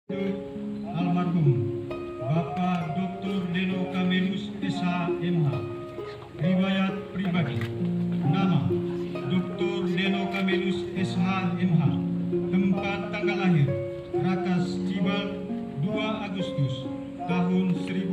Almarhum Bapak Dr. Deno Camelus SH.MH. Riwayat pribadi. Nama Dr. Deno Camelus SH.MH. Tempat tanggal lahir Rakas Cibal 2 Agustus tahun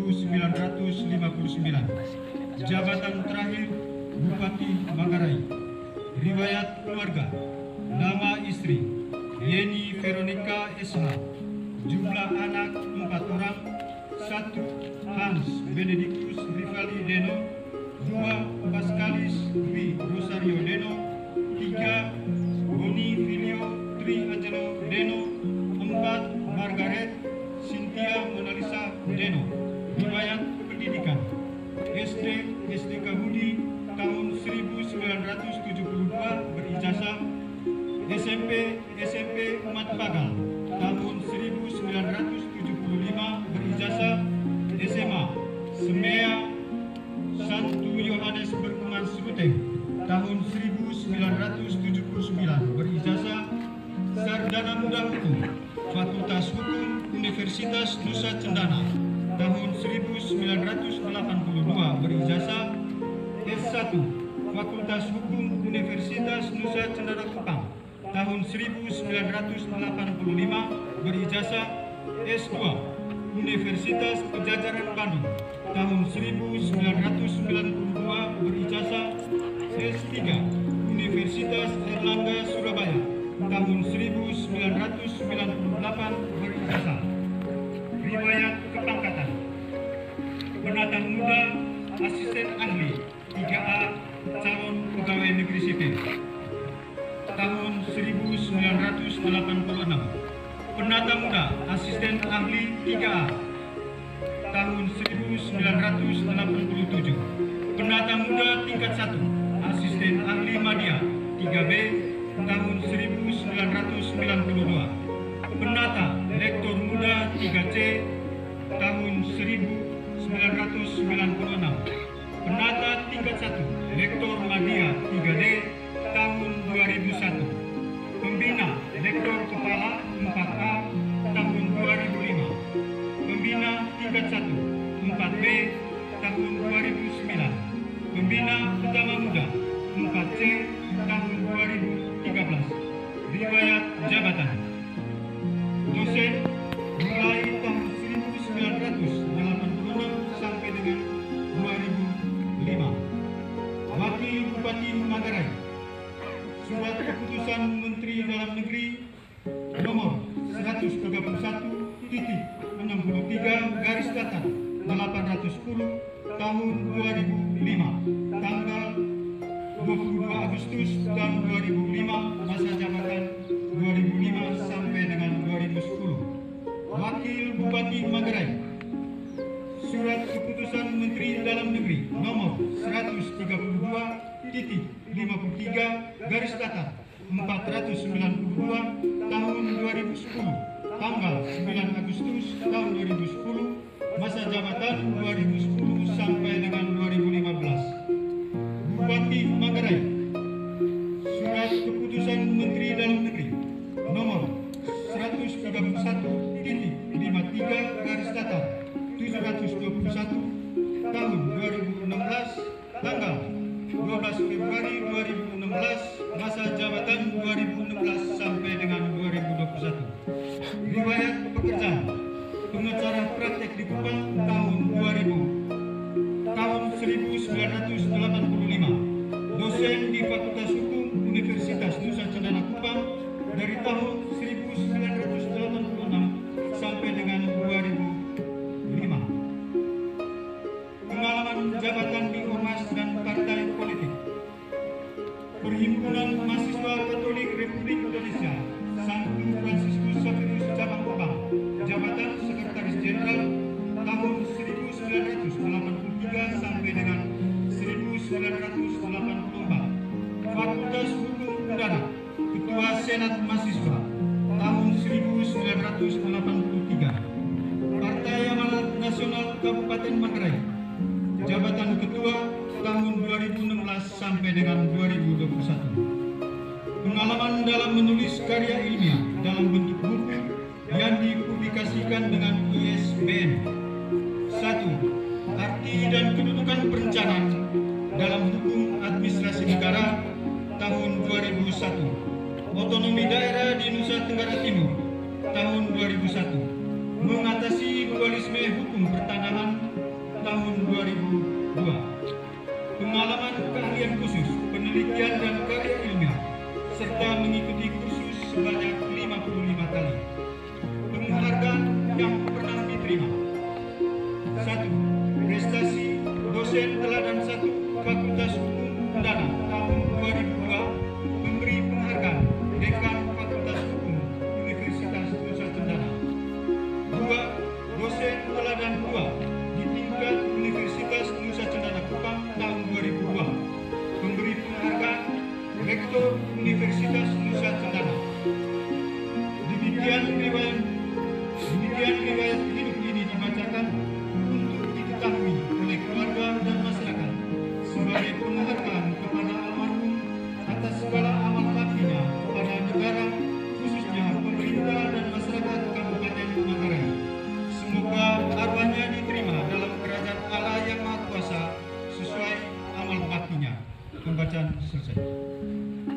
1959. Jabatan terakhir Bupati Manggarai. Riwayat keluarga. Nama istri Yeni Veronica SH. Jumlah anak 4 orang. 1. Hans Benedictus Rivali Deno. 2. Pascalis Dwi Rosario Deno. 3. Boni Filio Tri Angelo Deno. 4. Margaret Cynthia Monalisa Deno. Riwayat pendidikan SD Kahudi tahun 1972 berijazah. SMP Umat Pagal tahun 1975 berijazah. SMA Semea Santu Yohanes Berkuman Sebuteng tahun 1979 berijazah. Sarjana Muda Hukum Fakultas Hukum Universitas Nusa Cendana tahun 1982 berijazah. S1 Fakultas Hukum Universitas Nusa Cendana Kupang tahun 1985 berijazah. S2 Universitas Pajajaran Bandung tahun 1992 berijazah. S3 Universitas Erlangga Surabaya tahun 1998 berijazah. Riwayat kepangkatan. Penata muda asisten ahli 3A calon pegawai negeri sipil tahun 1986. Penata muda asisten ahli 3A tahun 1987. Penata muda tingkat 1 asisten ahli media 3B tahun 1992. Penata lektor muda 3C tahun 1996. Penata tingkat 1 lektor media 3D tahun 2001. Pembina lektor kepala 4A tahun 2005. Pembina tingkat 1 4B tahun 2009. Pembina utama muda 4C tahun 2013. Riwayat jabatan. Dosen mulai tahun 1986 sampai dengan 2005. Wakil Bupati Manggarai. Surat keputusan Menteri Dalam Negeri nomor 131.63/810 tahun 2005 tanggal 22 Agustus tahun 2005. Masa jabatan 2005 sampai dengan 2010. Wakil Bupati Manggarai. Surat keputusan Menteri Dalam Negeri nomor 132.53/492 tahun 2010 tanggal 9 Agustus tahun 2010. Masa jabatan 2010 sampai dengan 2015. Bupati Manggarai. Surat keputusan Menteri Dalam Negeri nomor 131.53/721 tahun 2016 tanggal 12 Februari 2016. Masa jabatan 2016 sampai dengan 2021. Riwayat pekerjaan. Pengacara praktek di Kupang tahun 2000. Tahun 1985. Dosen di Fakultas Hukum Universitas Nusa Cendana Kupang dari tahun 1986 sampai dengan 2005. Pengalaman jabatan di Ormas dan partai politik. Perhimpunan Mahasiswa Katolik Republik Indonesia Santo Fransiskus Xaverius Cabang Kupang, jabatan Sekretaris Jenderal tahun 1983 sampai dengan 1984. Fakultas Hukum Udara, Ketua Senat Mahasiswa tahun 1983. Partai Amanat Nasional Kabupaten Manggarai, jabatan Ketua tahun 2016 sampai dengan 2021. Pengalaman dalam menulis karya ilmiah dalam bentuk buku yang dipublikasikan digantikan dengan ISBN. 1. Arti dan kedudukan perencanaan dalam hukum administrasi negara tahun 2001. Otonomi daerah di Nusa Tenggara Timur tahun 2001. Mengatasi dualisme hukum pertanahan tahun 2002. Pengalaman keahlian khusus, penelitian dan karya ilmiah, serta mengikuti kursus sebanyak 55 kali. Penghargaan yang pernah diterima. 1. Prestasi dosen teladan 1 Fakultas Hukum Pidana tahun 2002, memberi penghargaan Dekan Fakultas Hukum Universitas Nusa Tenggara. 2. Dosen teladan 2 di tingkat Universitas Nusa Tenggara Kupang tahun 2002, memberi penghargaan Rektor Universitas Nusa Tenggara. Demikian riwayat hidup ini dibacakan untuk diketahui oleh keluarga dan masyarakat sebagai penghargaan kepada almarhum atas segala amal baktinya kepada negara, khususnya pemerintah dan masyarakat Kabupaten Manggarai. Semoga arwahnya diterima dalam kerajaan Allah yang Maha Kuasa sesuai amal baktinya. Pembacaan selesai.